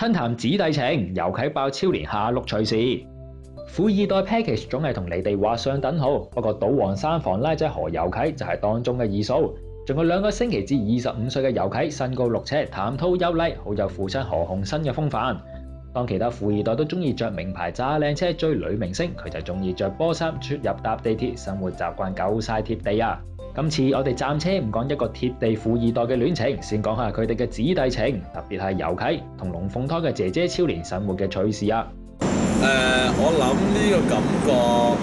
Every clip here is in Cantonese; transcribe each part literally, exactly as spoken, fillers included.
親談姊弟情，尤啟爆超連下六趣事。富二代 package 總係同你哋畫上等號，不過賭王三房拉仔何尤啟就係當中嘅異數。仲有兩個星期至二十五歲嘅尤啟，身高六尺，談吐優麗，好有父親何鴻燊嘅風範。當其他富二代都中意着名牌揸靚車追女明星，佢就中意着波衫出入搭地鐵，生活習慣夠晒貼地啊！今次我哋暫且唔講一個貼地富二代嘅戀情，先講下佢哋嘅姊弟情，特別係尤啟同龍鳳胎嘅姐姐超蓮生活嘅趣事啊！ 誒、呃，我諗呢個感覺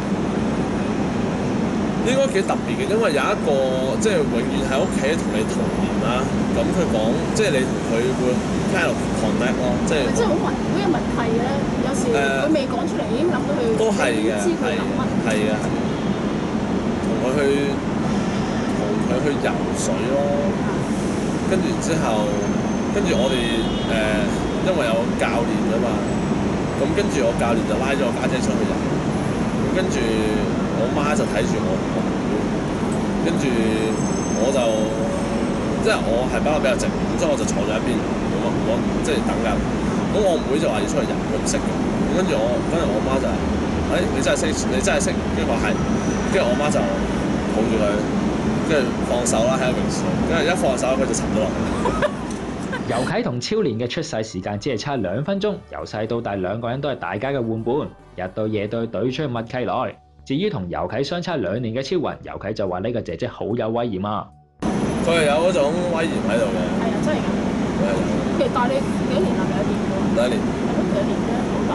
應該幾特別嘅，因為有一個即係永遠喺屋企同你同年啦。咁佢講即係你同佢會 kind of connect 咯，即係即係好文好有默契嘅。有時佢未講出嚟已經諗到佢， 都係嘅， 知佢諗乜。 係啊，同佢去同佢去游水咯，跟住之後跟住我哋誒、呃，因為有教練啊嘛。咁跟住我教練就拉咗我家姐出去游，咁跟住我媽就睇住我，跟住我就即係我係比較比較靜，咁所以我就坐咗一邊，我我即係等緊。咁我妹就話要出去游，佢唔識嘅。咁跟住我，跟住我媽就誒、哎、你真係識，你真係識，跟住話係，跟住我媽就抱住佢，跟住放手啦喺個泳池，跟住一放手佢就沉咗落去。 尤啟同超蓮嘅出世時間只係差兩分鐘，由細到大兩個人都係大家嘅玩伴，日到夜都對出默契來。至於同尤啟相差兩年嘅超雲，尤啟就話呢個姐姐好有威嚴啊！ 佢係有嗰種威嚴喺度嘅。 係啊，真係㗎。 佢係有。 其實大你幾多年啊？兩年嘅喎。 兩年。 係咯，兩年啫，好大。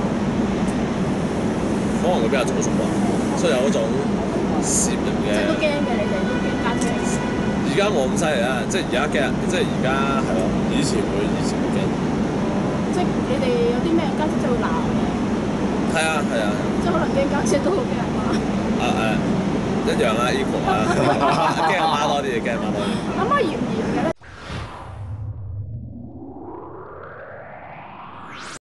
可能佢比較早熟啩，所以有嗰種攝人嘅。 即係都驚嘅，你哋都驚家姐。 而家冇咁犀利啦，即係而家驚，即係而家係咯，以前會，以前會驚。 即係你哋有啲咩家姐真係會鬧嘅？ 係啊係啊。 即係可能驚家姐都好驚人罵。 啊誒，一樣啦，equal 啦，驚阿媽多啲，驚阿媽多啲。 阿媽嚴唔嚴嘅咧？